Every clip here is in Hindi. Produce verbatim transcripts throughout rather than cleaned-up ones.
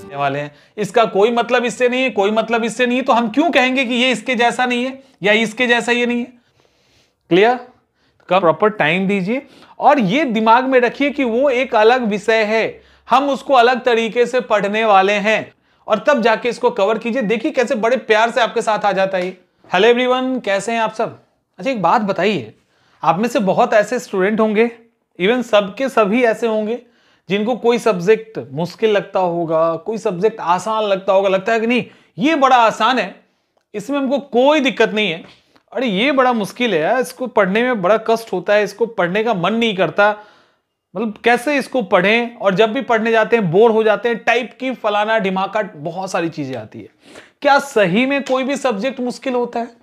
वाले हैं, इसका कोई मतलब इससे नहीं है, कोई मतलब इससे नहीं है, तो हम क्यों कहेंगे कि ये इसके जैसा नहीं है या इसके जैसा ये नहीं है? क्लियर? का प्रॉपर टाइम दीजिए और ये दिमाग में रखिए कि वो एक अलग विषय है, हम उसको अलग तरीके से पढ़ने वाले हैं और तब जाके इसको कवर कीजिए। देखिए कैसे बड़े प्यार से आपके साथ आ जाता है। हेलो एवरीवन, कैसे हैं आप सब? अच्छा एक बात बताइए, आप में से बहुत ऐसे स्टूडेंट होंगे, इवन सबके सभी ऐसे होंगे जिनको कोई सब्जेक्ट मुश्किल लगता होगा, कोई सब्जेक्ट आसान लगता होगा, लगता है कि नहीं ये बड़ा आसान है, इसमें हमको कोई दिक्कत नहीं है, अरे ये बड़ा मुश्किल है, इसको पढ़ने में बड़ा कष्ट होता है, इसको पढ़ने का मन नहीं करता, मतलब कैसे इसको पढ़ें, और जब भी पढ़ने जाते हैं बोर हो जाते हैं, टाइप की फलाना ढिमाका बहुत सारी चीजें आती है। क्या सही में कोई भी सब्जेक्ट मुश्किल होता है?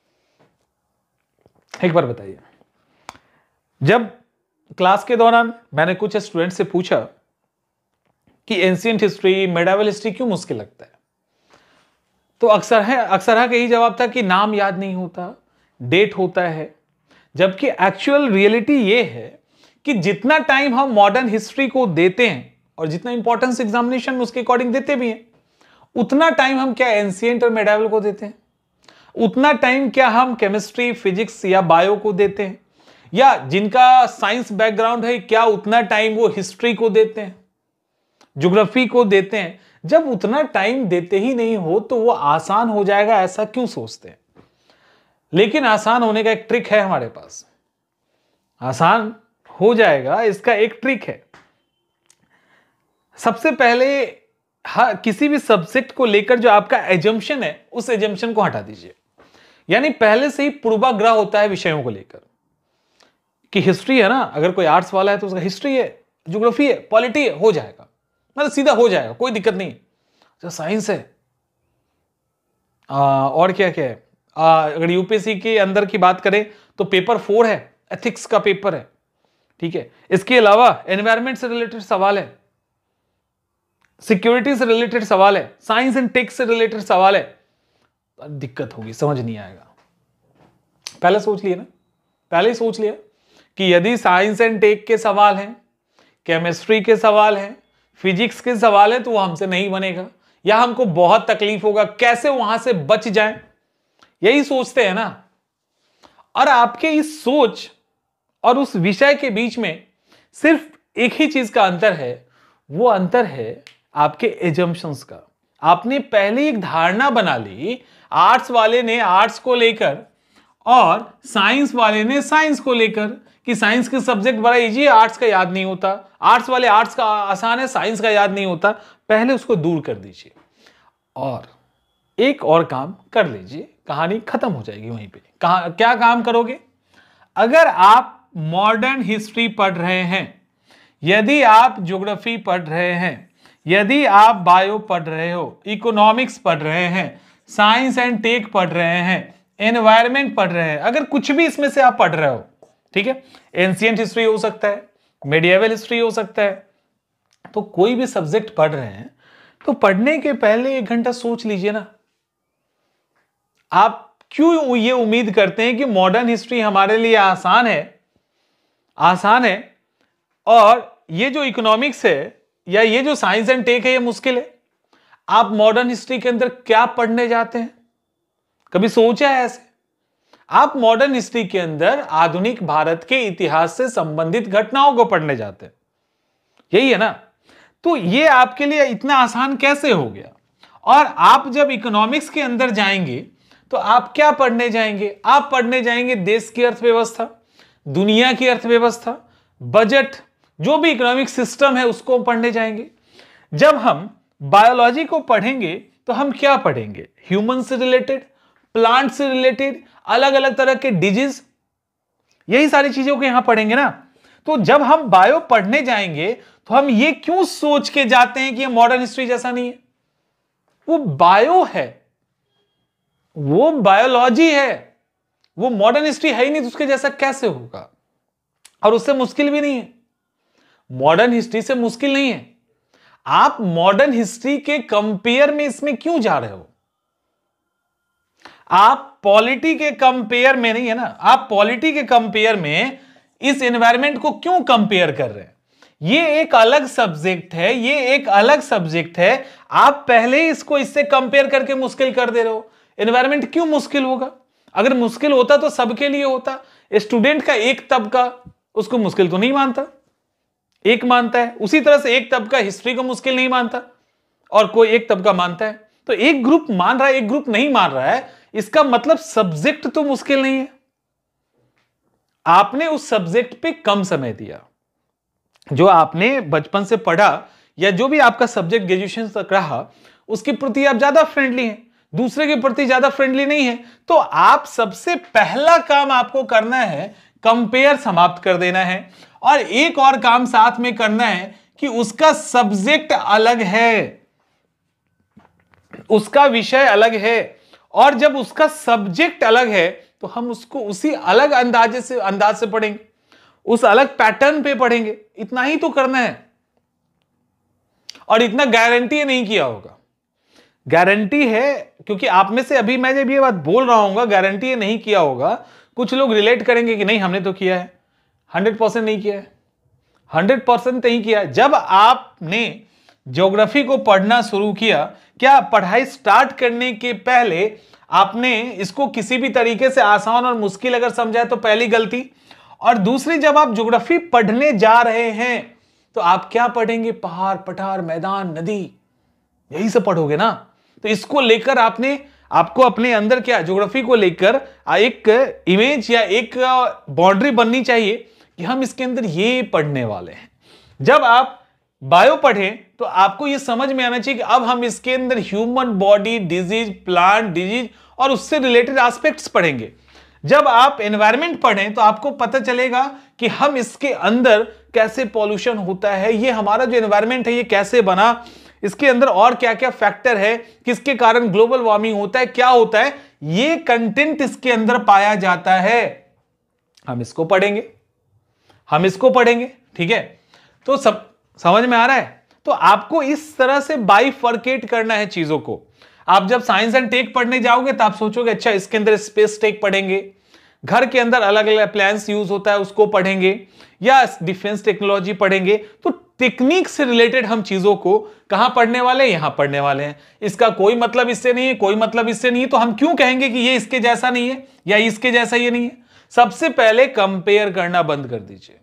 एक बार बताइए। जब क्लास के दौरान मैंने कुछ स्टूडेंट से पूछा कि एंशिएंट हिस्ट्री, मेडिवल हिस्ट्री क्यों मुश्किल लगता है, तो अक्सर है अक्सर का यही जवाब था कि नाम याद नहीं होता, डेट होता है। जबकि एक्चुअल रियलिटी ये है कि जितना टाइम हम मॉडर्न हिस्ट्री को देते हैं और जितना इंपॉर्टेंस एग्जामिनेशन में उसके अकॉर्डिंग देते भी हैं, उतना टाइम हम क्या एंशिएंट और मेडिवल को देते हैं? उतना टाइम क्या हम केमिस्ट्री, फिजिक्स या बायो को देते हैं? या जिनका साइंस बैकग्राउंड है, क्या उतना टाइम वो हिस्ट्री को देते हैं, ज्योग्राफी को देते हैं? जब उतना टाइम देते ही नहीं हो तो वो आसान हो जाएगा, ऐसा क्यों सोचते हैं? लेकिन आसान होने का एक ट्रिक है हमारे पास, आसान हो जाएगा इसका एक ट्रिक है। सबसे पहले हर किसी भी सब्जेक्ट को लेकर जो आपका एजम्पशन है, उस एजम्पशन को हटा दीजिए। यानी पहले से ही पूर्वाग्रह होता है विषयों को लेकर कि हिस्ट्री है ना, अगर कोई आर्ट्स वाला है तो उसका हिस्ट्री है, ज्योग्राफी है, पॉलिटी है, हो जाएगा, मतलब सीधा हो जाएगा, कोई दिक्कत नहीं। जो साइंस है आ, और क्या क्या है, आ, अगर यूपीएससी के अंदर की बात करें तो पेपर फोर है, एथिक्स का पेपर है, ठीक है। इसके अलावा एनवायरमेंट से रिलेटेड सवाल है, सिक्योरिटी से रिलेटेड सवाल है, साइंस एंड टेक से रिलेटेड सवाल है, तो दिक्कत होगी, समझ नहीं आएगा। पहले सोच लिया ना, पहले ही सोच लिया कि यदि साइंस एंड टेक के सवाल हैं, केमिस्ट्री के सवाल हैं, फिजिक्स के सवाल है, तो वो हमसे नहीं बनेगा या हमको बहुत तकलीफ होगा, कैसे वहां से बच जाए, यही सोचते हैं ना। और आपके इस सोच और उस विषय के बीच में सिर्फ एक ही चीज का अंतर है, वो अंतर है आपके एजम्पशंस का। आपने पहले एक धारणा बना ली, आर्ट्स वाले ने आर्ट्स को लेकर और साइंस वाले ने साइंस को लेकर, कि साइंस के सब्जेक्ट बड़ा इजी है, आर्ट्स का याद नहीं होता, आर्ट्स वाले आर्ट्स का आसान है, साइंस का याद नहीं होता। पहले उसको दूर कर दीजिए और एक और काम कर लीजिए, कहानी खत्म हो जाएगी वहीं पे। कहा क्या काम करोगे? अगर आप मॉडर्न हिस्ट्री पढ़ रहे हैं, यदि आप ज्योग्राफी पढ़ रहे हैं, यदि आप बायो पढ़ रहे हो, इकोनॉमिक्स पढ़ रहे हैं, साइंस एंड टेक पढ़ रहे हैं, एनवायरमेंट पढ़ रहे हैं, अगर कुछ भी इसमें से आप पढ़ रहे हो, ठीक है, एंशिएंट हिस्ट्री हो सकता है, मेडिएवल हिस्ट्री हो सकता है, तो कोई भी सब्जेक्ट पढ़ रहे हैं तो पढ़ने के पहले एक घंटा सोच लीजिए ना। आप क्यों ये उम्मीद करते हैं कि मॉडर्न हिस्ट्री हमारे लिए आसान है, आसान है और ये जो इकोनॉमिक्स है या ये जो साइंस एंड टेक है ये मुश्किल है? आप मॉडर्न हिस्ट्री के अंदर क्या पढ़ने जाते हैं? कभी सोचा है ऐसे? आप मॉडर्न हिस्ट्री के अंदर आधुनिक भारत के इतिहास से संबंधित घटनाओं को पढ़ने जाते हैं, यही है ना। तो ये आपके लिए इतना आसान कैसे हो गया? और आप जब इकोनॉमिक्स के अंदर जाएंगे तो आप क्या पढ़ने जाएंगे? आप पढ़ने जाएंगे देश की अर्थव्यवस्था, दुनिया की अर्थव्यवस्था, बजट, जो भी इकोनॉमिक सिस्टम है उसको पढ़ने जाएंगे। जब हम बायोलॉजी को पढ़ेंगे तो हम क्या पढ़ेंगे? ह्यूमन से रिलेटेड, प्लांट से रिलेटेड, अलग अलग तरह के डिजीज, यही सारी चीजों को यहां पढ़ेंगे ना। तो जब हम बायो पढ़ने जाएंगे तो हम ये क्यों सोच के जाते हैं कि ये मॉडर्न हिस्ट्री जैसा नहीं है? वो बायो है, वो बायोलॉजी है, वो मॉडर्न हिस्ट्री है ही नहीं, तो उसके जैसा कैसे होगा? और उससे मुश्किल भी नहीं है, मॉडर्न हिस्ट्री से मुश्किल नहीं है। आप मॉडर्न हिस्ट्री के कंपेयर में इसमें क्यों जा रहे हो? आप पॉलिटी के कंपेयर में नहीं है ना, आप पॉलिटी के कंपेयर में इस एनवायरनमेंट को क्यों कंपेयर कर रहे हैं? ये एक अलग सब्जेक्ट है, ये एक अलग सब्जेक्ट है। आप पहले ही इसको इससे कंपेयर करके मुश्किल कर दे रहे हो। एनवायरमेंट क्यों मुश्किल होगा? अगर मुश्किल होता तो सबके लिए होता। स्टूडेंट का एक तबका उसको मुश्किल तो नहीं मानता, एक मानता है। उसी तरह से एक तबका हिस्ट्री को मुश्किल नहीं मानता और कोई एक तबका मानता है। तो एक ग्रुप मान रहा है, एक ग्रुप नहीं मान रहा है, इसका मतलब सब्जेक्ट तो मुश्किल नहीं है। आपने उस सब्जेक्ट पे कम समय दिया। जो आपने बचपन से पढ़ा या जो भी आपका सब्जेक्ट ग्रेजुएशन तक रहा, उसके प्रति आप ज्यादा फ्रेंडली हैं, दूसरे के प्रति ज्यादा फ्रेंडली नहीं है। तो आप सबसे पहला काम आपको करना है, कंपेयर समाप्त कर देना है। और एक और काम साथ में करना है कि उसका सब्जेक्ट अलग है, उसका विषय अलग है। और जब उसका सब्जेक्ट अलग है तो हम उसको उसी अलग अंदाजे से अंदाज से पढ़ेंगे, उस अलग पैटर्न पे पढ़ेंगे। इतना ही तो करना है। और इतना गारंटी नहीं किया होगा, गारंटी है, क्योंकि आप में से अभी मैं जब ये बात बोल रहा हूं, गारंटी नहीं किया होगा। कुछ लोग रिलेट करेंगे कि नहीं हमने तो किया है। हंड्रेड परसेंट नहीं किया है, हंड्रेड परसेंट नहीं किया है। जब आपने ज्योग्राफी को पढ़ना शुरू किया, क्या पढ़ाई स्टार्ट करने के पहले आपने इसको किसी भी तरीके से आसान और मुश्किल अगर समझा तो पहली गलती। और दूसरी, जब आप ज्योग्राफी पढ़ने जा रहे हैं तो आप क्या पढ़ेंगे? पहाड़, पठार, मैदान, नदी, यही सब पढ़ोगे ना। तो इसको लेकर आपने आपको अपने अंदर क्या, ज्योग्राफी को लेकर एक इमेज या एक बाउंड्री बननी चाहिए कि हम इसके अंदर ये पढ़ने वाले हैं। जब आप बायो पढ़ें तो आपको ये समझ में आना चाहिए कि अब हम इसके अंदर human body disease, plant disease और उससे रिलेटेड एस्पेक्ट्स पढ़ेंगे। जब आप एनवायरनमेंट पढ़ें तो आपको पता चलेगा कि हम इसके अंदर कैसे पॉल्यूशन होता है, ये हमारा जो एनवायरनमेंट है ये कैसे बना, इसके अंदर और क्या क्या फैक्टर है, किसके कारण ग्लोबल वार्मिंग होता है, क्या होता है, ये कंटेंट इसके अंदर पाया जाता है। हम इसको पढ़ेंगे, हम इसको पढ़ेंगे, ठीक है। तो सब समझ में आ रहा है? तो आपको इस तरह से बाइफर्केट करना है चीजों को। आप जब साइंस एंड टेक पढ़ने जाओगे तो आप सोचोगे अच्छा इसके अंदर स्पेस टेक पढ़ेंगे, घर के अंदर अलग अलग अप्लायंस यूज होता है उसको पढ़ेंगे, या डिफेंस टेक्नोलॉजी पढ़ेंगे। तो टेक्निक से रिलेटेड हम चीजों को कहां पढ़ने वाले हैं? यहां पढ़ने वाले हैं। इसका कोई मतलब इससे नहीं है, कोई मतलब इससे नहीं है, तो हम क्यों कहेंगे कि ये इसके जैसा नहीं है या इसके जैसा ये नहीं है? सबसे पहले कंपेयर करना बंद कर दीजिए।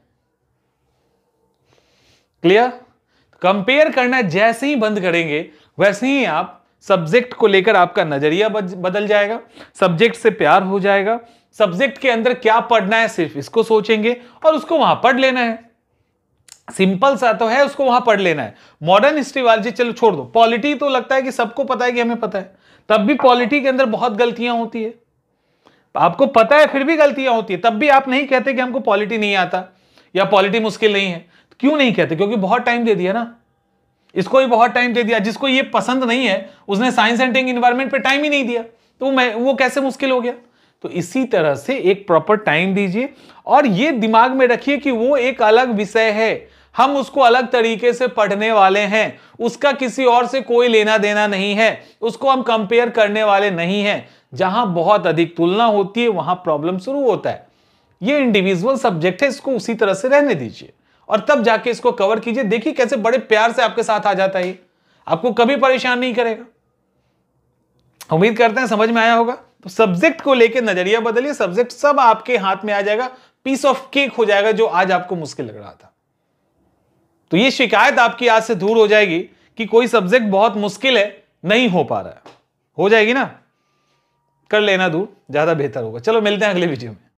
क्लियर? कंपेयर करना जैसे ही बंद करेंगे वैसे ही आप सब्जेक्ट को लेकर आपका नजरिया बदल जाएगा, सब्जेक्ट से प्यार हो जाएगा। सब्जेक्ट के अंदर क्या पढ़ना है सिर्फ इसको सोचेंगे और उसको वहां पढ़ लेना है। सिंपल सा तो है, उसको वहां पढ़ लेना है। मॉडर्न हिस्ट्री वाले चलो छोड़ दो, पॉलिटी तो लगता है कि सबको पता है कि हमें पता है, तब भी पॉलिटी के अंदर बहुत गलतियां होती है। आपको पता है फिर भी गलतियां होती है, तब भी आप नहीं कहते कि हमको पॉलिटी नहीं आता या पॉलिटी मुश्किल नहीं है। क्यों नहीं कहते? क्योंकि बहुत टाइम दे दिया ना, इसको भी बहुत टाइम दे दिया। जिसको ये पसंद नहीं है उसने साइंस एंड टेक एनवायरनमेंट पे टाइम ही नहीं दिया, तो मैं वो कैसे मुश्किल हो गया? तो इसी तरह से एक प्रॉपर टाइम दीजिए और ये दिमाग में रखिए कि वो एक अलग विषय है, हम उसको अलग तरीके से पढ़ने वाले हैं, उसका किसी और से कोई लेना देना नहीं है, उसको हम कंपेयर करने वाले नहीं हैं। जहां बहुत अधिक तुलना होती है वहां प्रॉब्लम शुरू होता है। ये इंडिविजुअल सब्जेक्ट है, इसको उसी तरह से रहने दीजिए और तब जाके इसको कवर कीजिए। देखिए कैसे बड़े प्यार से आपके साथ आ जाता है, आपको कभी परेशान नहीं करेगा। उम्मीद करते हैं समझ में आया होगा। तो सब्जेक्ट को लेकर नजरिया बदलिए, सब्जेक्ट सब आपके हाथ में आ जाएगा, पीस ऑफ केक हो जाएगा जो आज आपको मुश्किल लग रहा था। तो ये शिकायत आपकी आज से दूर हो जाएगी कि कोई सब्जेक्ट बहुत मुश्किल है, नहीं हो पा रहा है, हो जाएगी ना। कर लेना दूर, ज्यादा बेहतर होगा। चलो मिलते हैं अगले वीडियो में।